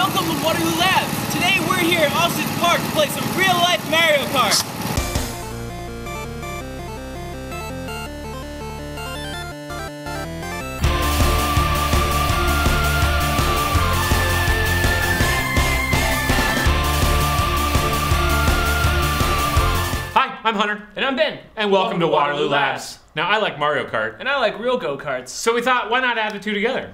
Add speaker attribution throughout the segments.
Speaker 1: welcome to Waterloo Labs. Today we're here at Austin Park to play some real-life Mario Kart.
Speaker 2: Hi, I'm Hunter.
Speaker 3: And I'm Ben.
Speaker 2: And welcome to Waterloo Labs. Now, I like Mario Kart.
Speaker 3: And I like real go-karts.
Speaker 2: So we thought, why not add the two together?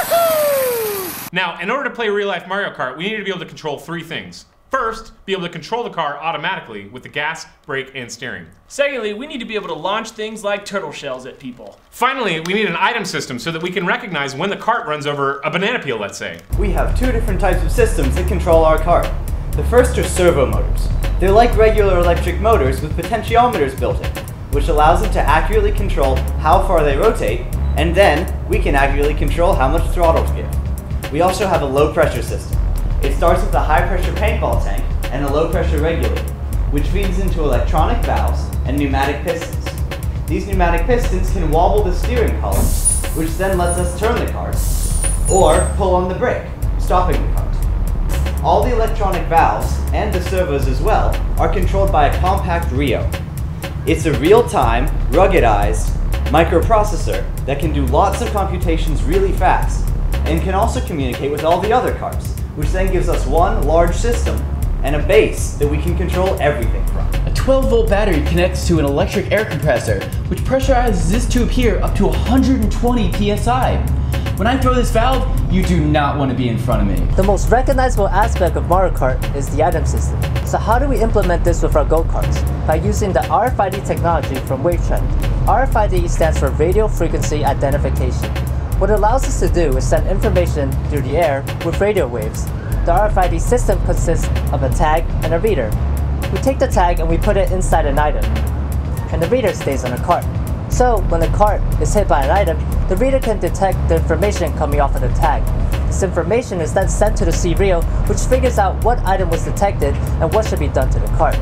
Speaker 3: Woohoo!
Speaker 2: Now, in order to play real-life Mario Kart, we need to be able to control three things. First, be able to control the car automatically with the gas, brake, and steering.
Speaker 3: Secondly, we need to be able to launch things like turtle shells at people.
Speaker 2: Finally, we need an item system so that we can recognize when the cart runs over a banana peel, let's say.
Speaker 4: We have two different types of systems that control our cart. The first are servo motors. They're like regular electric motors with potentiometers built in, which allows them to accurately control how far they rotate, and then we can accurately control how much throttle to give. We also have a low pressure system. It starts with a high pressure paintball tank and a low pressure regulator, which feeds into electronic valves and pneumatic pistons. These pneumatic pistons can wobble the steering column, which then lets us turn the cart, or pull on the brake, stopping the cart. All the electronic valves, and the servos as well, are controlled by a CompactRIO. It's a real-time, ruggedized microprocessor that can do lots of computations really fast, and can also communicate with all the other carts, which then gives us one large system and a base that we can control everything from.
Speaker 5: A 12-volt battery connects to an electric air compressor, which pressurizes this tube here up to 120 psi. When I throw this valve, you do not want to be in front of me.
Speaker 6: The most recognizable aspect of Mario Kart is the item system. So how do we implement this with our go-karts? By using the RFID technology from Wavetrend. RFID stands for Radio Frequency Identification. What it allows us to do is send information through the air with radio waves. The RFID system consists of a tag and a reader. We take the tag and we put it inside an item, and the reader stays on the cart. So when the cart is hit by an item, the reader can detect the information coming off of the tag. This information is then sent to the C-RIO, which figures out what item was detected and what should be done to the cart.